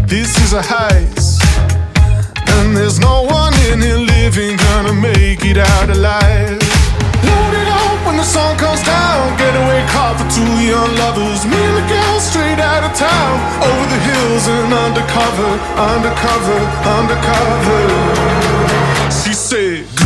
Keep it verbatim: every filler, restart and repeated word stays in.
This is a heist, and there's no one in here living gonna make it out alive. Load it up when the sun comes down. Getaway car for two young lovers. Me and the girl straight out of town. Over the hills and undercover, undercover, undercover. She said